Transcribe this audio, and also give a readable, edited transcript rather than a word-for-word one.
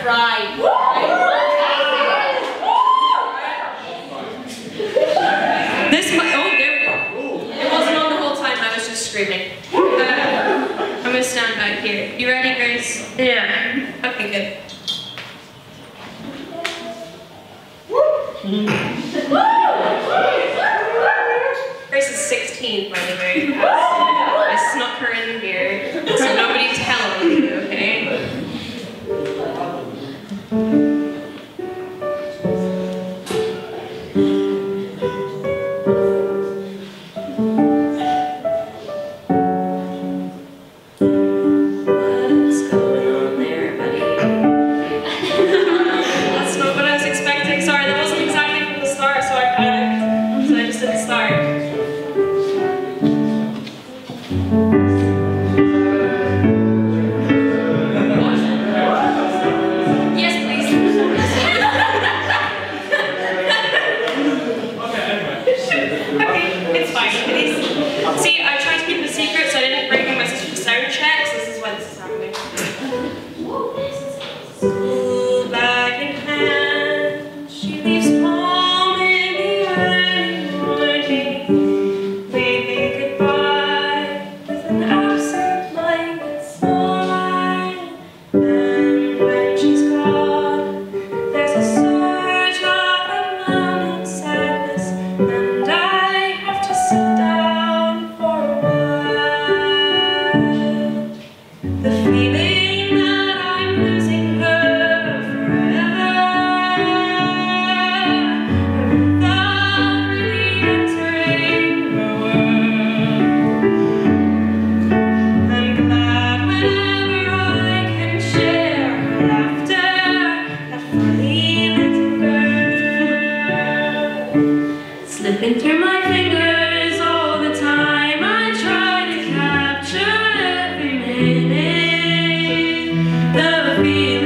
cried. Oh, there we go. It wasn't on the whole time, I was just screaming. I'm gonna stand back here. You ready, Grace? Yeah. Okay, good. Grace is 16, by the way. I snuck her in here, so nobody tell me, okay? What's going on there, buddy? That's not what I was expecting. Sorry, that wasn't exactly from the start, so I panicked. So I just didn't start. See, I tried to keep it a secret, so I didn't bring my sister to sound checks. This is why this is happening. School bag in hand, she leaves home in the early morning, waving goodbye with an absent-minded smile. And when she's gone, there's a surge of unwound sadness, and I have to sit down for a while. The feeling that I'm losing her forever, without really entering her world. I'm glad whenever I can share her laughter, that funny little girl. Slipping through my fingers all the time, I try to capture every minute. The feeling